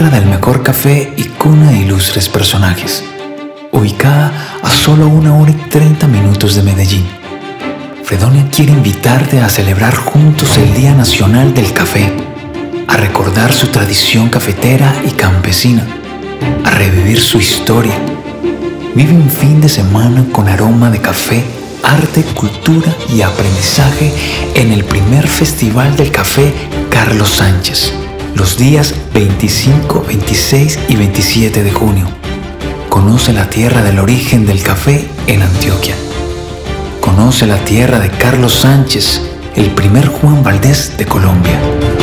tierra del mejor café y cuna de ilustres personajes. Ubicada a solo 1 hora y 30 minutos de Medellín, Fredonia quiere invitarte a celebrar juntos el Día Nacional del Café, a recordar su tradición cafetera y campesina, a revivir su historia. Vive un fin de semana con aroma de café, arte, cultura y aprendizaje en el primer Festival del Café Carlos Sánchez, los días 25, 26 y 27 de junio. Conoce la tierra del origen del café en Antioquia. Conoce la tierra de Carlos Sánchez, el primer Juan Valdez de Colombia.